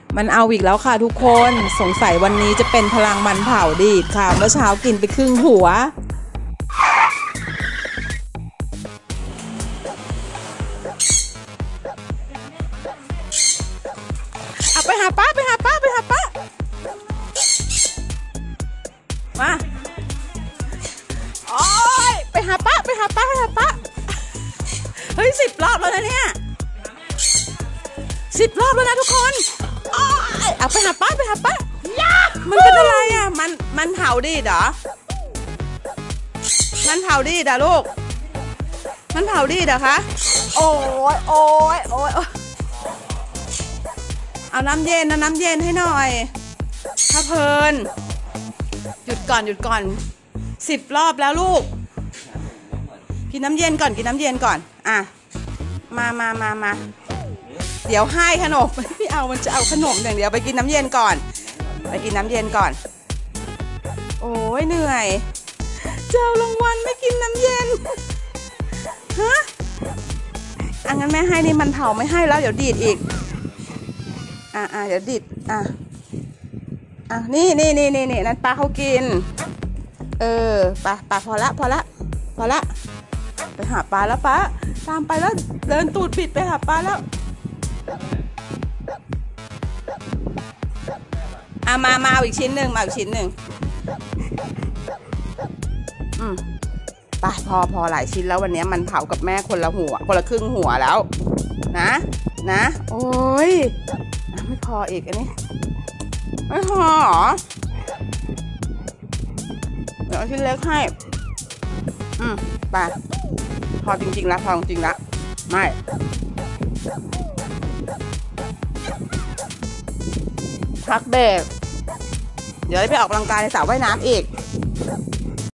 มันเอาอีกแล้วค่ะทุกคนสงสัยวันนี้จะเป็นพลังมันเผาดีดค่ะเมื่อเช้ากินไปครึ่งหัวไปหาป้าไปหาป้าไปหาป้ามาโอ้ยไปหาป้าไปหาป้าไปหาป้าเฮ้ย10 รอบแล้วนะเนี่ย10 รอบแล้วนะทุกคนเอาไปหาป้าไปหาป้ามันเป็นอะไรอ่ะมันเผาดีดเหรอมันเผาดีดอ่ะลูกมันเผาดีดเหรอคะโอ้ยโอ้ยโอ้ยเอาน้ำเย็นนะน้ำเย็นให้หน่อยถ้าเพลินหยุดก่อน10 รอบแล้วลูกกินน้ำเย็นก่อนกินน้ำเย็นก่อนอ่ะมาเดี๋ยวให้ขนมไม่เอามันจะเอาขนมอย่างเดียวไปกินน้ำเย็นก่อนไปกินน้ำเย็นก่อนโอ้ยเหนื่อยเจ้ารางวัลไม่กินน้ำเย็นฮะงั้นแม่ให้นี่มันเผาไม่ให้แล้วเดี๋ยวดีดอีกเดี๋ยวดิดนี่นั่นปลาเขากินปลาพอละไปหาปลาแล้วปลาตามไปแล้วเดินตูดปิดไปหาปลาแล้วมาเอาอีกชิ้นหนึ่งไปพอหลายชิ้นแล้ววันนี้มันเผากับแม่คนละครึ่งหัวแล้วนะโอ้ยไม่พออีกอันนี้ไม่พอหรอเดี๋ยวชิ้นเล็กให้ไปพอจริงๆแล้วไม่พักเบรกเดี๋ยวไปออกกำลังกายในสระว่ายน้ำอีก